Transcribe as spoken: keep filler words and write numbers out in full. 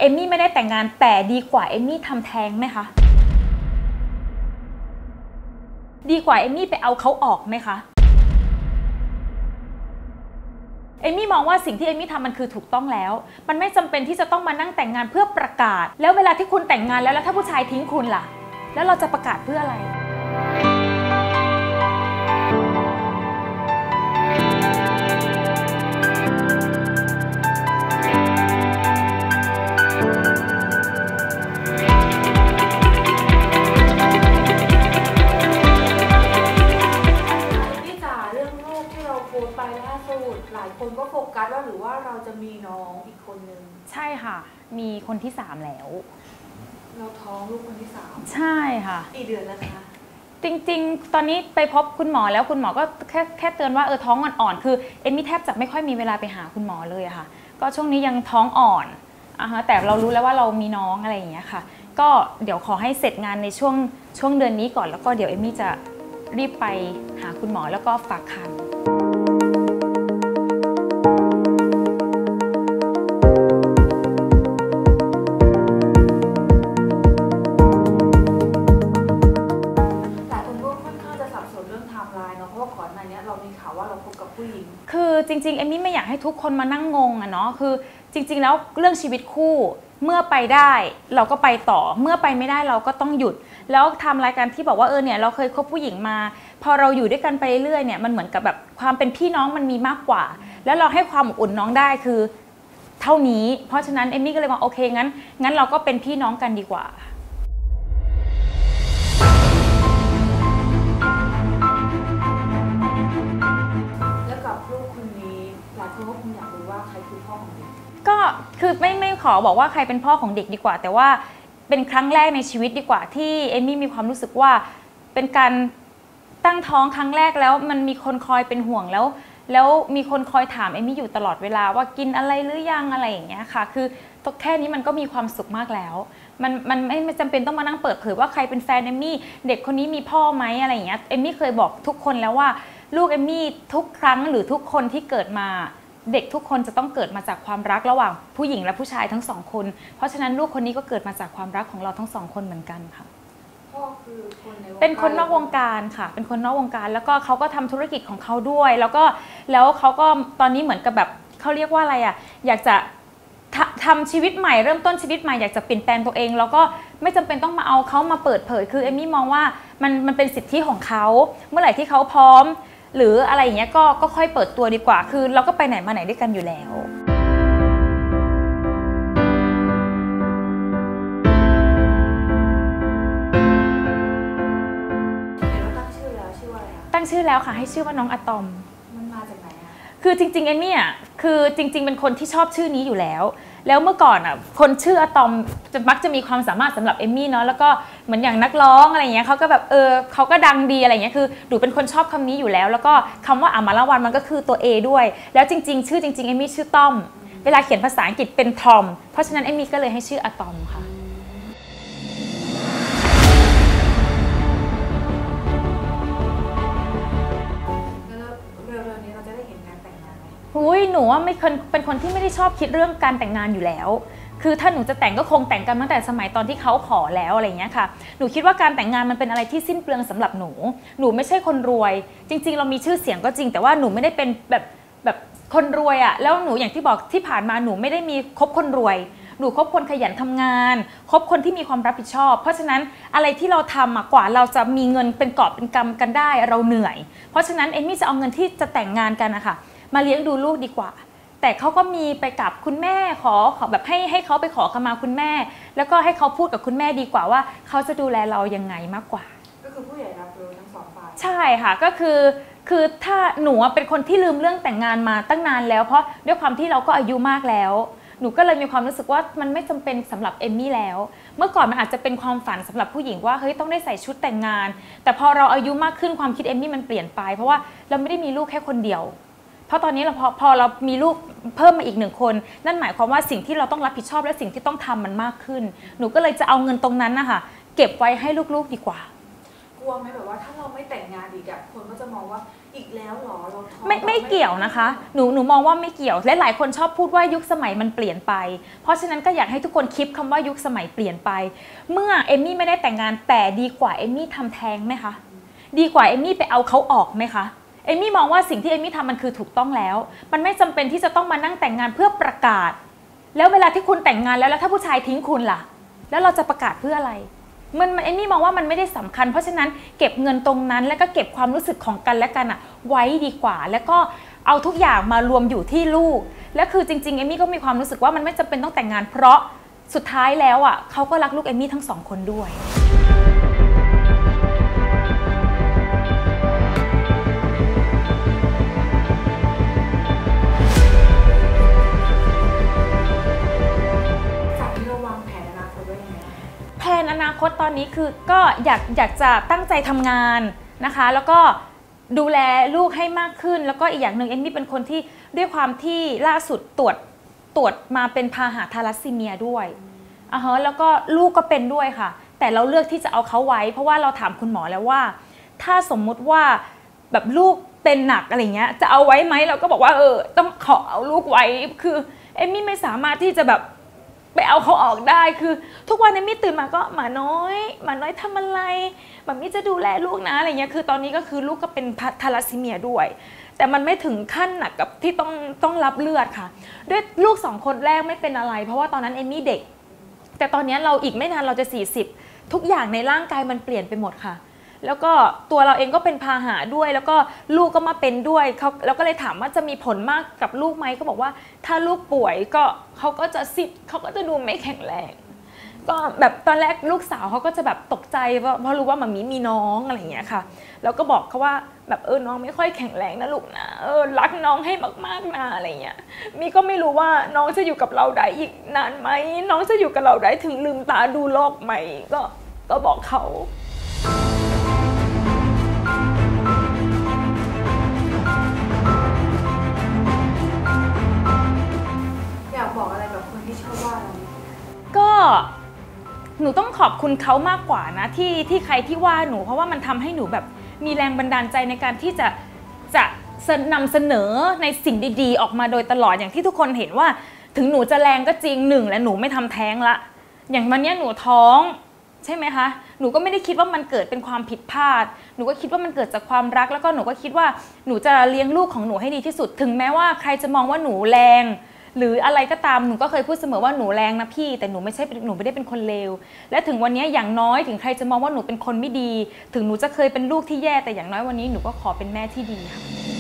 เอมมี่ไม่ได้แต่งงานแต่ดีกว่าเอมมี่ทำแท้งไหมคะดีกว่าเอมมี่ไปเอาเขาออกไหมคะเอมมี่มองว่าสิ่งที่เอมมี่ทำมันคือถูกต้องแล้วมันไม่จำเป็นที่จะต้องมานั่งแต่งงานเพื่อประกาศแล้วเวลาที่คุณแต่งงานแล้วแล้วถ้าผู้ชายทิ้งคุณล่ะแล้วเราจะประกาศเพื่ออะไรหลายคนก็โฟกัสว่าหรือว่าเราจะมีน้องอีกคนนึงใช่ค่ะมีคนที่สามแล้วเราท้องลูกคนที่สามใช่ค่ะกี่เดือนแล้วคะจริงๆตอนนี้ไปพบคุณหมอแล้วคุณหมอก็แค่แค่เตือนว่าเออท้องอ่อนๆคือเอมมี่แทบจะไม่ค่อยมีเวลาไปหาคุณหมอเลยอะค่ะก็ช่วงนี้ยังท้องอ่อนอ่ะฮะแต่เรารู้แล้วว่าเรามีน้องอะไรอย่างเงี้ยค่ะก็เดี๋ยวขอให้เสร็จงานในช่วงช่วงเดือนนี้ก่อนแล้วก็เดี๋ยวเอมมี่จะรีบไปหาคุณหมอแล้วก็ฝากครรภ์คือจริงๆเอมมี่ไม่อยากให้ทุกคนมานั่งงงอะเนาะคือจริงๆแล้วเรื่องชีวิตคู่เมื่อไปได้เราก็ไปต่อเมื่อไปไม่ได้เราก็ต้องหยุดแล้วทำรายการที่บอกว่าเออเนี่ยเราเคยคบผู้หญิงมาพอเราอยู่ด้วยกันไปเรื่อยๆเนี่ยมันเหมือนกับแบบความเป็นพี่น้องมันมีมากกว่าแล้วเราให้ความอบอุ่นน้องได้คือเท่านี้เพราะฉะนั้นเอมมี่ก็เลยบอกโอเคงั้นงั้นเราก็เป็นพี่น้องกันดีกว่าก็คือไม่ไม่ขอบอกว่าใครเป็นพ่อของเด็กดีกว่าแต่ว่าเป็นครั้งแรกในชีวิตดีกว่าที่เอมมี่มีความรู้สึกว่าเป็นการตั้งท้องครั้งแรกแล้วมันมีคนคอยเป็นห่วงแล้วแล้วมีคนคอยถามเอมมี่อยู่ตลอดเวลาว่ากินอะไรหรือยังอะไรอย่างเงี้ยค่ะคือแค่นี้มันก็มีความสุขมากแล้วมันมันไม่จำเป็นต้องมานั่งเปิดเผยว่าใครเป็นแฟนเอมมี่เด็กคนนี้มีพ่อไหมอะไรอย่างเงี้ยเอมมี่เคยบอกทุกคนแล้วว่าลูกเอมมี่ทุกครั้งหรือทุกคนที่เกิดมาเด็กทุกคนจะต้องเกิดมาจากความรักระหว่างผู้หญิงและผู้ชายทั้งสองคนเพราะฉะนั้นลูกคนนี้ก็เกิดมาจากความรักของเราทั้งสองคนเหมือนกันค่ะพ่อคือคนในวงการเป็นคนนอกวงการค่ะเป็นคนนอกวงการแล้วก็เขาก็ทำธุรกิจของเขาด้วยแล้วก็แล้วเขาก็ตอนนี้เหมือนกับแบบเขาเรียกว่าอะไรอ่ะอยากจะทำชีวิตใหม่เริ่มต้นชีวิตใหม่อยากจะเปลี่ยนแปลงตัวเองแล้วก็ไม่จำเป็นต้องมาเอาเขามาเปิดเผยคือเอมมี่มองว่ามันมันเป็นสิทธิของเขาเมื่อไหร่ที่เขาพร้อมหรืออะไรอย่างเงี้ยก็ก็ค่อยเปิดตัวดีกว่าคือเราก็ไปไหนมาไหนด้วยกันอยู่แล้วตั้งชื่อแล้วชื่ออะไรคะตั้งชื่อแล้วค่ะให้ชื่อว่าน้องอะตอมมันมาจากไหนอะคือจริงๆเอมมี่อ่ะคือจริงๆเป็นคนที่ชอบชื่อนี้อยู่แล้วแล้วเมื่อก่อนอ่ะคนชื่ออะตอมจะมักจะมีความสามารถสำหรับเอมมี่เนาะแล้วก็เหมือนอย่างนักร้องอะไรเงี้ยเขาก็แบบเออเขาก็ดังดีอะไรเงี้ยคือหนูเป็นคนชอบคำนี้อยู่แล้วแล้วก็คำว่าอมรวันมันก็คือตัว A ด้วยแล้วจริงๆชื่อจริงๆเอมมี่ชื่อต้อมเวลาเขียนภาษาอังกฤษเป็นทอมเพราะฉะนั้นเอมมี่ก็เลยให้ชื่ออะตอมค่ะอุ้ยหนูว่าไม่เคยเป็นคนที่ไม่ได้ชอบคิดเรื่องการแต่งงานอยู่แล้วคือถ้าหนูจะแต่งก็คงแต่งกันตั้งแต่สมัยตอนที่เขาขอแล้วอะไรเงี้ยค่ะหนูคิดว่าการแต่งงานมันเป็นอะไรที่สิ้นเปลืองสำหรับหนูหนูไม่ใช่คนรวยจริงๆเรามีชื่อเสียงก็จริงแต่ว่าหนูไม่ได้เป็นแบบแบบคนรวยอะแล้วหนูอย่างที่บอกที่ผ่านมาหนูไม่ได้มีคบคนรวยหนูคบคนขยันทำงานคบคนที่มีความรับผิดชอบเพราะฉะนั้นอะไรที่เราทำกว่าเราจะมีเงินเป็นกอบเป็นกำกันได้เราเหนื่อยเพราะฉะนั้นเอมมี่จะเอาเงินที่จะแต่งงานกันนะคะมาเลี้ยงดูลูกดีกว่าแต่เขาก็มีไปกับคุณแม่ขอขอแบบให้ให้เขาไปขอขมาคุณแม่แล้วก็ให้เขาพูดกับคุณแม่ดีกว่าว่าเขาจะดูแลเรายังไงมากกว่าก็คือผู้ใหญ่รับรู้ทั้งสองฝ่ายใช่ค่ะก็คือคือถ้าหนูเป็นคนที่ลืมเรื่องแต่งงานมาตั้งนานแล้วเพราะด้วยความที่เราก็อายุมากแล้วหนูก็เลยมีความรู้สึกว่ามันไม่จำเป็นสำหรับเอมมี่แล้วเมื่อก่อนมันอาจจะเป็นความฝันสำหรับผู้หญิงว่าเฮ้ยต้องได้ใส่ชุดแต่งงานแต่พอเราอายุมากขึ้นความคิดเอมมี่มันเปลี่ยนไปเพราะว่าเราไม่ได้มีลูกแค่คนเดียวเพราะตอนนี้เราพอพอเรามีลูกเพิ่มมาอีกหนึ่งคนนั่นหมายความว่าสิ่งที่เราต้องรับผิดชอบและสิ่งที่ต้องทำมันมากขึ้นหนูก็เลยจะเอาเงินตรงนั้นนะคะเก็บไว้ให้ลูกๆดีกว่ากลัวไหมแบบว่าถ้าเราไม่แต่งงานอีกอะคนก็จะมองว่าอีกแล้วเหรอเราท้อไม่ไม่เกี่ยวนะคะหนูหนูมองว่าไม่เกี่ยวและหลายคนชอบพูดว่ายุคสมัยมันเปลี่ยนไปเพราะฉะนั้นก็อยากให้ทุกคนคิดคำว่ายุคสมัยเปลี่ยนไปเมื่อเอมมี่ไม่ได้แต่งงานแต่ดีกว่าเอมมี่ทำแท้งไหมคะดีกว่าเอมมี่ไปเอาเขาออกไหมคะเอมมี่มองว่าสิ่งที่เอมมี่ทำมันคือถูกต้องแล้วมันไม่จำเป็นที่จะต้องมานั่งแต่งงานเพื่อประกาศแล้วเวลาที่คุณแต่งงานแล้วแล้วถ้าผู้ชายทิ้งคุณล่ะแล้วเราจะประกาศเพื่ออะไรมันเอมมี่มองว่ามันไม่ได้สำคัญเพราะฉะนั้นเก็บเงินตรงนั้นแล้วก็เก็บความรู้สึกของกันและกันอะไว้ดีกว่าแล้วก็เอาทุกอย่างมารวมอยู่ที่ลูกและคือจริงๆเอมมี่ก็มีความรู้สึกว่ามันไม่จำเป็นต้องแต่งงานเพราะสุดท้ายแล้วอะเขาก็รักลูกเอมมี่ทั้งสองคนด้วยแผนอนาคตตอนนี้คือก็อยากอยากจะตั้งใจทำงานนะคะแล้วก็ดูแลลูกให้มากขึ้นแล้วก็อีกอย่างหนึ่งเอมมี่เป็นคนที่ด้วยความที่ล่าสุดตรวจตรวจมาเป็นพาหะทาลัสซีเมียด้วยอ่าฮะแล้วก็ลูกก็เป็นด้วยค่ะแต่เราเลือกที่จะเอาเขาไว้เพราะว่าเราถามคุณหมอแล้วว่าถ้าสมมุติว่าแบบลูกเป็นหนักอะไรเงี้ยจะเอาไว้ไหมเราก็บอกว่าเออต้องขอเอาลูกไว้คือเอมมี่ไม่สามารถที่จะแบบไปเอาเขาออกได้คือทุกวันนี้มี่ตื่นมาก็หมาน้อยหมาน้อยทำอะไรแบบมี่จะดูแลลูกนะอะไรเงี้ยคือตอนนี้ก็คือลูกก็เป็นทาลัสซีเมียด้วยแต่มันไม่ถึงขั้นหนักกับที่ต้องต้องรับเลือดค่ะด้วยลูกสองคนแรกไม่เป็นอะไรเพราะว่าตอนนั้นเอมมี่เด็กแต่ตอนนี้เราอีกไม่นานเราจะสี่สิบทุกอย่างในร่างกายมันเปลี่ยนไปหมดค่ะแล้วก็ตัวเราเองก็เป็นพาหะด้วยแล้วก็ลูกก็มาเป็นด้วยเขาเราก็เลยถามว่าจะมีผลมากกับลูกไหมก็บอกว่าถ้าลูกป่วยก็เขาก็จะซิดเขาก็จะดูไม่แข็งแรงก็แบบตอนแรกลูกสาวเขาก็จะแบบตกใจเพราะรู้ว่าหมามีมีน้องอะไรอย่างเงี้ยค่ะแล้วก็บอกเขาว่าแบบเออน้องไม่ค่อยแข็งแรงนะลูกนะเออรักน้องให้มากๆนะอะไรเงี้ยมีก็ไม่รู้ว่าน้องจะอยู่กับเราได้อีกนานไหมน้องจะอยู่กับเราได้ถึงลืมตาดูโลกไหมก็ก็บอกเขาอยากบอกอะไรกับคนที่ชอบว่าเราก็หนูต้องขอบคุณเขามากกว่านะที่ที่ใครที่ว่าหนูเพราะว่ามันทำให้หนูแบบมีแรงบันดาลใจในการที่จะจะนำเสนอในสิ่งดีๆออกมาโดยตลอดอย่างที่ทุกคนเห็นว่าถึงหนูจะแรงก็จริงหนึ่งและหนูไม่ทำแท้งละอย่างวันนี้หนูท้องใช่ไหมคะหนูก็ไม่ได้คิดว่ามันเกิดเป็นความผิดพลาดหนูก็คิดว่ามันเกิดจากความรักแล้วก็หนูก็คิดว่าหนูจะเลี้ยงลูกของหนูให้ดีที่สุดถึงแม้ว่าใครจะมองว่าหนูแรงหรืออะไรก็ตามหนูก็เคยพูดเสมอว่าหนูแรงนะพี่แต่หนูไม่ใช่หนูไม่ได้เป็นคนเลวและถึงวันนี้อย่างน้อยถึงใครจะมองว่าหนูเป็นคนไม่ดีถึงหนูจะเคยเป็นลูกที่แย่แต่อย่างน้อยวันนี้หนูก็ขอเป็นแม่ที่ดีค่ะ